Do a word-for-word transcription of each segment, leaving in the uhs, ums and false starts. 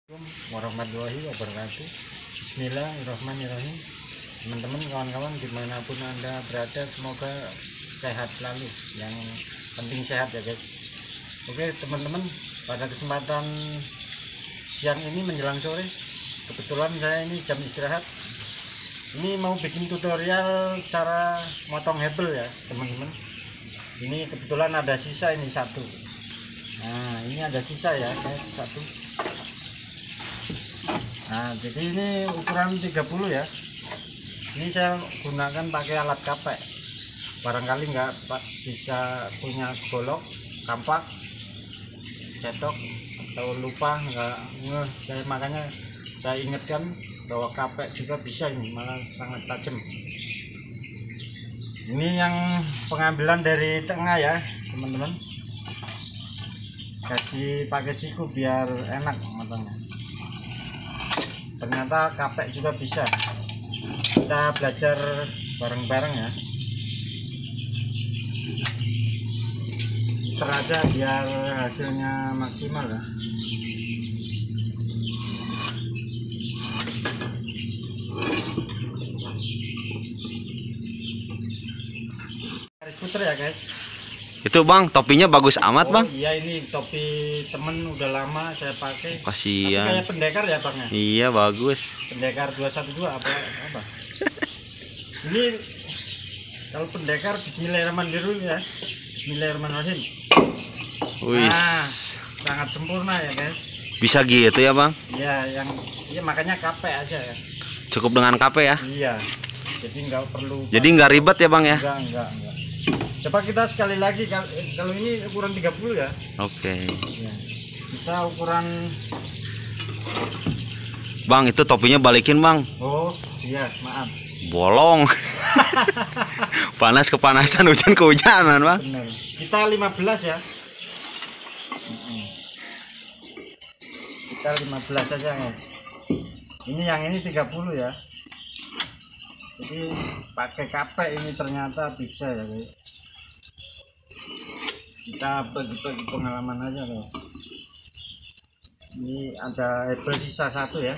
Assalamualaikum warahmatullahi wabarakatuh. Bismillahirrahmanirrahim. Teman-teman, kawan-kawan dimanapun anda berada, semoga sehat selalu. Yang penting sehat ya guys. Oke teman-teman, pada kesempatan siang ini menjelang sore, kebetulan saya ini jam istirahat, ini mau bikin tutorial cara motong hebel ya teman-teman. Ini kebetulan ada sisa ini satu. Nah ini ada sisa ya guys, satu. Nah jadi ini ukuran tiga puluh ya. Ini saya gunakan pakai alat kapek. Barangkali nggak bisa punya golok, kampak, cetok, atau lupa nggak ngeh, saya makanya saya ingatkan bahwa kapek juga bisa, ini malah sangat tajam. Ini yang pengambilan dari tengah ya teman-teman. Kasih pakai siku biar enak motongnya. Ternyata kapek juga bisa. Kita belajar bareng-bareng ya. Puter aja biar hasilnya maksimal ya. Harus puter ya guys. Itu bang, topinya bagus amat Oh, bang. iya ini topi temen udah lama saya pakai. Kasihan. Kayak pendekar ya bang ya. Iya bagus. Pendekar dua satu dua apa apa. Ini kalau pendekar Bismillahirrahmanirrahim ya. Bismillahirrahmanirrahim. Wih. Nah, sangat sempurna ya guys. Bisa gitu ya bang? Iya yang iya makanya kapek aja ya. Cukup dengan kape ya? Iya. Jadi nggak perlu. Jadi nggak ribet ya bang ya? Enggak enggak enggak. Coba kita sekali lagi, kalau ini ukuran tiga puluh ya. Oke. Ya. Kita ukuran. Bang itu topinya balikin bang. Oh iya maaf. Bolong. Panas kepanasan, hujan kehujanan bang. Benar. Kita lima belas ya. Kita lima belas saja guys. Ini yang ini tiga puluh ya. Jadi pakai kapek ini ternyata bisa ya guys. Kita bagi-bagi pengalaman aja guys. Ini ada hebel sisa satu ya.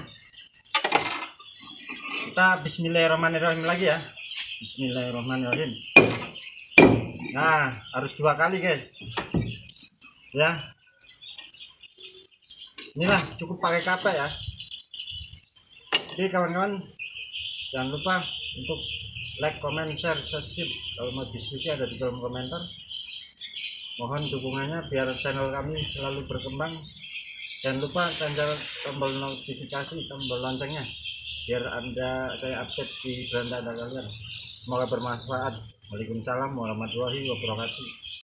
Kita Bismillahirrahmanirrahim lagi ya. Bismillahirrahmanirrahim. Nah harus dua kali guys ya. Inilah cukup pakai kapek ya. Jadi kawan-kawan jangan lupa untuk like, comment, share, subscribe. Kalau mau diskusi ada di kolom komentar. Mohon dukungannya biar channel kami selalu berkembang. Jangan lupa tekan tombol notifikasi, tombol loncengnya biar anda saya update di beranda anda kalian. Semoga bermanfaat. Waalaikumsalam warahmatullahi wabarakatuh.